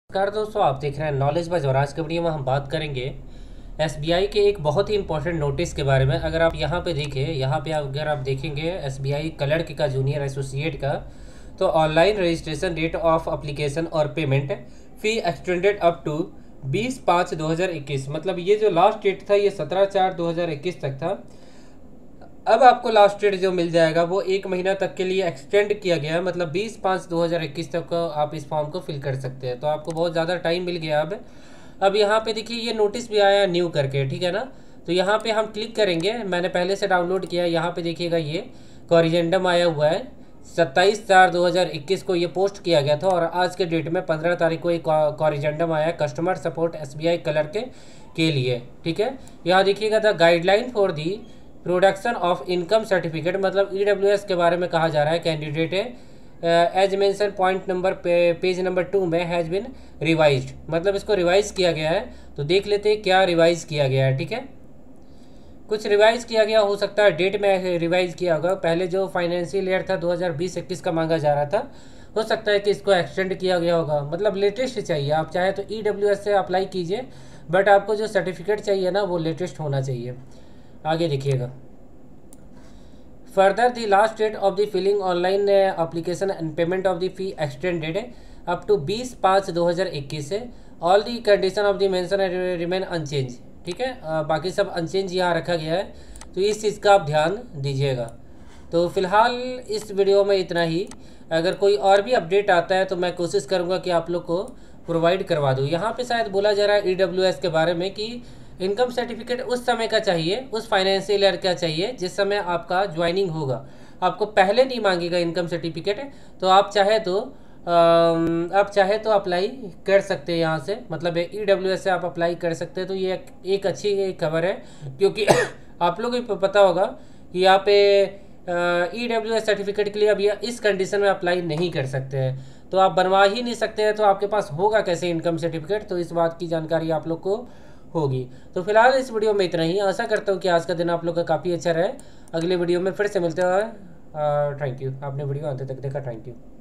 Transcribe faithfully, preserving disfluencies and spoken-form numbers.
नमस्कार दोस्तों, आप देख रहे हैं नॉलेज बाय और आज के वीडियो में हम बात करेंगे एसबीआई के एक बहुत ही इंपॉर्टेंट नोटिस के बारे में। अगर आप यहाँ पे देखें, यहाँ पे अगर आप देखेंगे एसबीआई क्लर्क का जूनियर एसोसिएट का, तो online registration date of application और payment fee extended up to बीस पाँच दो हज़ार इक्कीस। मतलब ये जो लास्ट डेट था ये सत्रह चार दो हज़ार इक्कीस तक था। अब आपको लास्ट डेट जो मिल जाएगा वो एक महीना तक के लिए एक्सटेंड किया गया है। मतलब बीस पाँच दो हज़ार इक्कीस तक आप इस फॉर्म को फिल कर सकते हैं, तो आपको बहुत ज़्यादा टाइम मिल गया। अब अब यहाँ पे देखिए ये नोटिस भी आया न्यू करके, ठीक है ना। तो यहाँ पे हम क्लिक करेंगे, मैंने पहले से डाउनलोड किया है। यहाँ पे देखिएगा ये कॉरिजेंडम आया हुआ है, सत्ताईस चार दो हज़ार इक्कीस को ये पोस्ट किया गया था और आज के डेट में पंद्रह तारीख को एक कॉरिजेंडम आया है कस्टमर सपोर्ट एसबीआई क्लर्क के, के लिए, ठीक है। यहाँ देखिएगा the guideline for the production of income certificate, मतलब ईडब्ल्यूएस के बारे में कहा जा रहा है। कैंडिडेट है एज मेंशन पॉइंट नंबर पे, पेज नंबर टू में हैज़ बिन रिवाइज्ड, मतलब इसको रिवाइज किया गया है। तो देख लेते हैं क्या रिवाइज किया गया है, ठीक है। कुछ रिवाइज किया गया हो सकता है, डेट में रिवाइज किया होगा। पहले जो फाइनेंशियल ईयर था दो हज़ार बीस इक्कीस का मांगा जा रहा था, हो सकता है कि इसको एक्सटेंड किया गया होगा। मतलब लेटेस्ट चाहिए, आप चाहे तो ईडब्ल्यूएस से अप्लाई कीजिए, बट आपको जो सर्टिफिकेट चाहिए ना वो लेटेस्ट होना चाहिए। आगे देखिएगा, further the last date of the filling online application and payment of the fee extended up to बीस पाँच दो हज़ार इक्कीस है। All the condition of the mention remain unchange, ठीक है। uh, बाकी सब अनचेंज यहाँ रखा गया है, तो इस चीज़ का आप ध्यान दीजिएगा। तो फिलहाल इस वीडियो में इतना ही। अगर कोई और भी अपडेट आता है तो मैं कोशिश करूँगा कि आप लोग को प्रोवाइड करवा दूँ। यहाँ पे शायद बोला जा रहा है ईडब्ल्यूएस के बारे में कि इनकम सर्टिफिकेट उस समय का चाहिए, उस फाइनेंशियल ईयर का चाहिए जिस समय आपका ज्वाइनिंग होगा। आपको पहले नहीं मांगेगा इनकम सर्टिफिकेट, तो आप चाहे तो आप चाहे तो अप्लाई कर सकते हैं यहाँ से, मतलब ईडब्ल्यूएस से आप अप्लाई कर सकते हैं। तो ये एक अच्छी खबर है, क्योंकि आप लोगों को पता होगा कि यहाँ पे ईडब्ल्यूएस सर्टिफिकेट के लिए अब ये इस कंडीशन में अप्लाई नहीं कर सकते हैं, तो आप बनवा ही नहीं सकते हैं, तो आपके पास होगा कैसे इनकम सर्टिफिकेट। तो इस बात की जानकारी आप लोग को होगी। तो फिलहाल इस वीडियो में इतना ही। आशा करता हूँ कि आज का दिन आप लोग का काफ़ी अच्छा रहे। अगले वीडियो में फिर से मिलते हैं। थैंक यू, आपने वीडियो अंत तक देखा, थैंक यू।